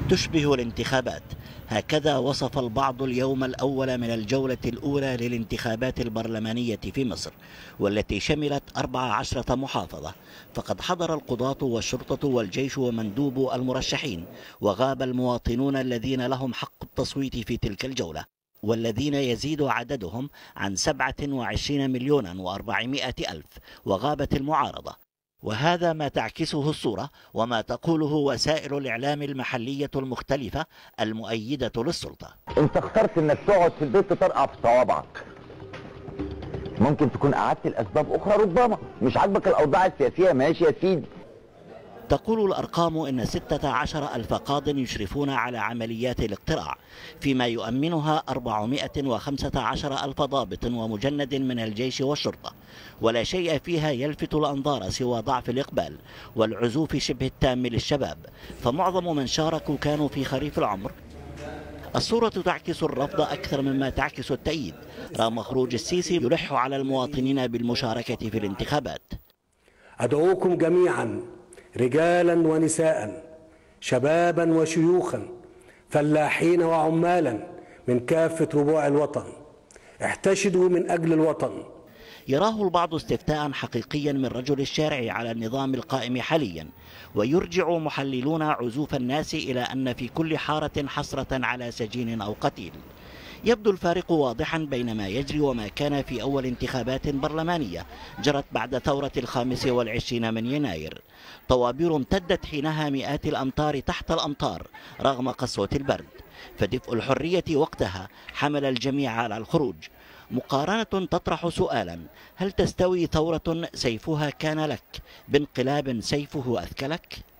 تشبه الانتخابات. هكذا وصف البعض اليوم الأول من الجولة الأولى للانتخابات البرلمانية في مصر، والتي شملت 14 محافظة. فقد حضر القضاة والشرطة والجيش ومندوب المرشحين، وغاب المواطنون الذين لهم حق التصويت في تلك الجولة، والذين يزيد عددهم عن 27 مليون و400 ألف. وغابت المعارضة، وهذا ما تعكسه الصورة وما تقوله وسائل الإعلام المحلية المختلفة المؤيدة للسلطة. انت اخترت انك تقعد في البيت تطرقع في صوابعك. ممكن تكون قعدت لأسباب أخرى، ربما مش عاجبك الأوضاع السياسية، ماشي يا سيدي. تقول الأرقام إن 16 ألف قاض يشرفون على عمليات الاقتراع، فيما يؤمنها 415 ألف ضابط ومجند من الجيش والشرطة، ولا شيء فيها يلفت الأنظار سوى ضعف الإقبال والعزوف شبه التام للشباب، فمعظم من شاركوا كانوا في خريف العمر. الصورة تعكس الرفض أكثر مما تعكس التأييد، رغم خروج السيسي يلح على المواطنين بالمشاركة في الانتخابات. أدعوكم جميعا رجالا ونساء، شبابا وشيوخا، فلاحين وعمالا من كافة ربوع الوطن، احتشدوا من أجل الوطن. يراه البعض استفتاء حقيقيا من رجل الشارع على النظام القائم حاليا، ويرجع محللون عزوف الناس إلى أن في كل حارة حسرة على سجين أو قتيل. يبدو الفارق واضحا بين ما يجري وما كان في أول انتخابات برلمانية جرت بعد ثورة 25 من يناير. طوابير امتدت حينها مئات الأمتار تحت الأمطار رغم قسوة البرد، فدفء الحرية وقتها حمل الجميع على الخروج. مقارنة تطرح سؤالا: هل تستوي ثورة سيفها كان لك بانقلاب سيفه أثكلك؟